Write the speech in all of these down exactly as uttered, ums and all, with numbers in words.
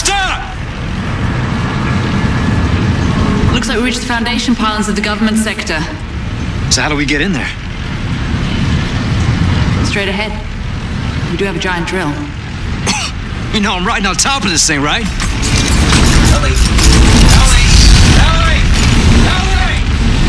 Stop! Looks like we reached the foundation pylons of the government sector. So how do we get in there? Straight ahead. We do have a giant drill. You know I'm riding on top of this thing, right? Ellie! Ellie! Ellie! Ellie!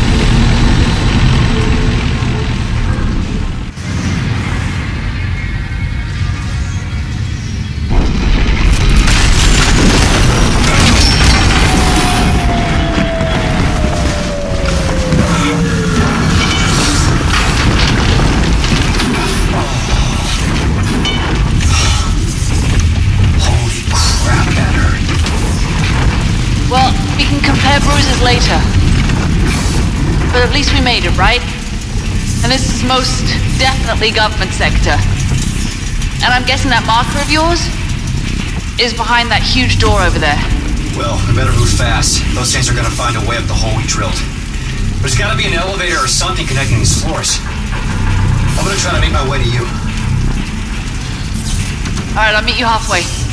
Well, we can compare bruises later. But at least we made it, right? And this is most definitely government sector. And I'm guessing that marker of yours is behind that huge door over there. Well, we better move fast. Those things are gonna find a way up the hole we drilled. There's gotta be an elevator or something connecting these floors. I'm gonna try to make my way to you. Alright, I'll meet you halfway.